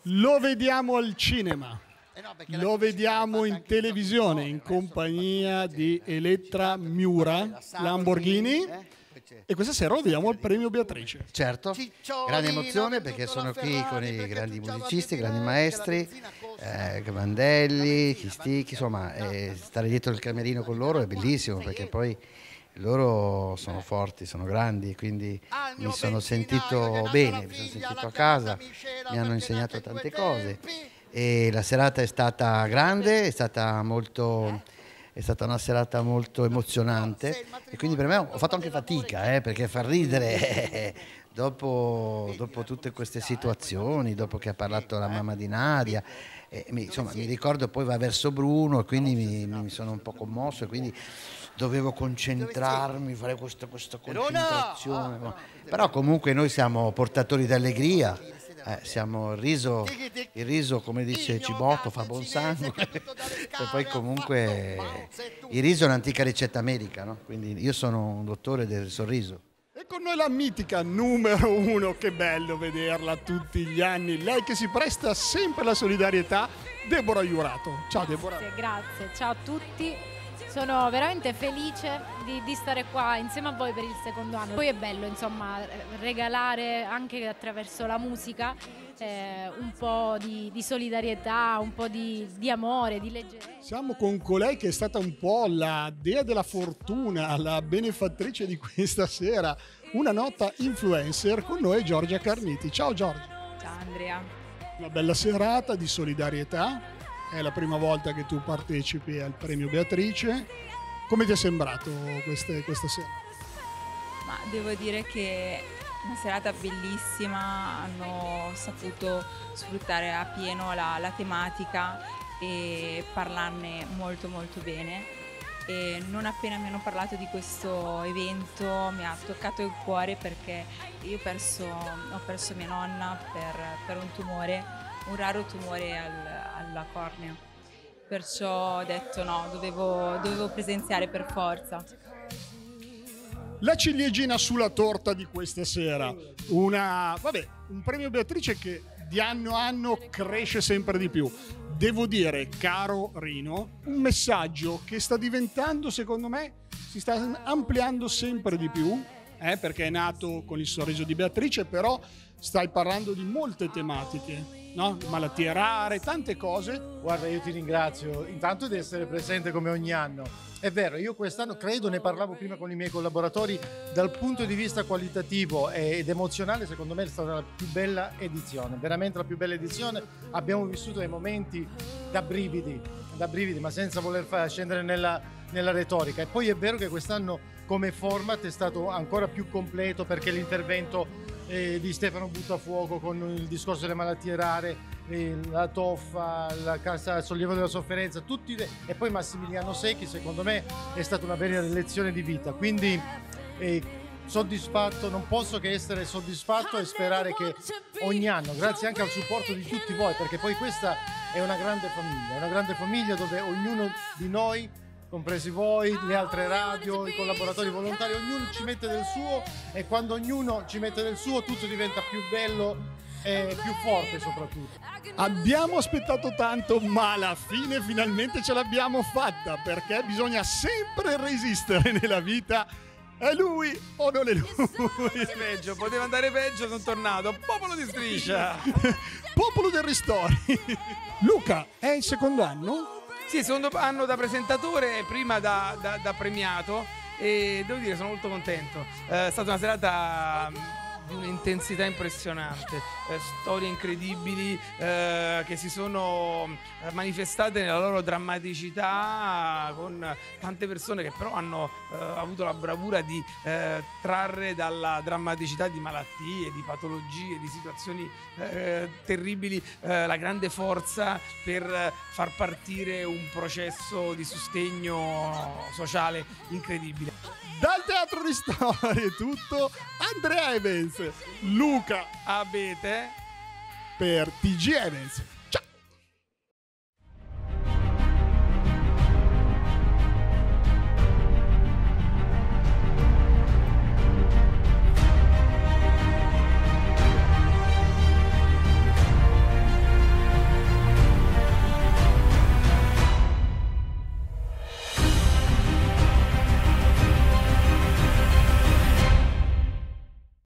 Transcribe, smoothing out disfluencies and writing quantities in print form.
Lo vediamo al cinema, lo vediamo in televisione in compagnia di Elettra Miura, Lamborghini, e questa sera lo vediamo al Premio Beatrice. Certo, grande emozione perché sono qui con i grandi musicisti, grandi maestri, Vandelli, Chisticchi, insomma, stare dietro il camerino con loro è bellissimo perché poi loro sono forti, sono grandi, quindi mi sono sentito bene, mi sono sentito a casa, mi hanno insegnato tante cose e la serata è stata grande, è stata una serata molto emozionante e quindi per me ho fatto anche fatica perché far ridere dopo tutte queste situazioni, dopo che ha parlato la mamma di Nadia, insomma mi ricordo poi va verso Bruno e quindi mi sono un po' commosso e quindi dovevo concentrarmi, fare questa concentrazione, però comunque noi siamo portatori d'allegria, siamo il riso come dice Cibotto fa buon sangue e poi comunque il riso è un'antica ricetta medica, no? Quindi io sono un dottore del sorriso. E con noi la mitica numero 1, che bello vederla tutti gli anni, lei che si presta sempre alla solidarietà, Deborah Jurato. Ciao Deborah. Grazie, ciao a tutti. Sono veramente felice di stare qua insieme a voi per il secondo anno. Poi è bello, insomma, regalare anche attraverso la musica un po' di solidarietà, un po' di amore, di leggerezza. Siamo con colei che è stata un po' la dea della fortuna, la benefattrice di questa sera, una nota influencer. Con noi Giorgia Carniti. Ciao Giorgia. Ciao Andrea. Una bella serata di solidarietà. È la prima volta che tu partecipi al Premio Beatrice. Come ti è sembrato questa sera? Ma devo dire che una serata bellissima, hanno saputo sfruttare a pieno la tematica e parlarne molto molto bene. E non appena mi hanno parlato di questo evento mi ha toccato il cuore perché io ho perso mia nonna per un tumore, un raro tumore alla cornea, perciò ho detto no, dovevo presenziare per forza. La ciliegina sulla torta di questa sera, un Premio Beatrice che di anno a anno cresce sempre di più. Devo dire, caro Rino, un messaggio che sta diventando, secondo me, si sta ampliando sempre di più, perché è nato con il sorriso di Beatrice, però stai parlando di molte tematiche, no? Malattie rare, tante cose. Guarda, io ti ringrazio intanto di essere presente come ogni anno. È vero, io quest'anno credo, ne parlavo prima con i miei collaboratori, dal punto di vista qualitativo ed emozionale, secondo me è stata la più bella edizione, veramente la più bella edizione. Abbiamo vissuto dei momenti da brividi, ma senza voler scendere nella retorica. E poi è vero che quest'anno come format è stato ancora più completo perché l'intervento di Stefano Buttafuoco con il discorso delle malattie rare, la toffa, la casa sollievo della sofferenza, e poi Massimiliano Secchi, secondo me è stata una vera lezione di vita, quindi soddisfatto, non posso che essere soddisfatto e sperare che ogni anno, grazie anche al supporto di tutti voi, perché poi questa è una grande famiglia dove ognuno di noi, compresi voi, le altre radio, i collaboratori volontari, ognuno ci mette del suo e quando ognuno ci mette del suo tutto diventa più bello e più forte soprattutto. Abbiamo aspettato tanto, ma alla fine finalmente ce l'abbiamo fatta, perché bisogna sempre resistere nella vita. È lui o non è lui? Peggio, poteva andare peggio, sono tornato. Popolo di Striscia. Popolo del Ristori. Luca, è il secondo anno? Sì, secondo anno da presentatore, prima da premiato e devo dire sono molto contento. È stata una serata di un'intensità impressionante, storie incredibili che si sono manifestate nella loro drammaticità con tante persone che però hanno avuto la bravura di trarre dalla drammaticità di malattie, di patologie, di situazioni terribili la grande forza per far partire un processo di sostegno sociale incredibile. Dal Teatro Ristori è tutto. Andrea Evans, Luca Abete per TG Evans.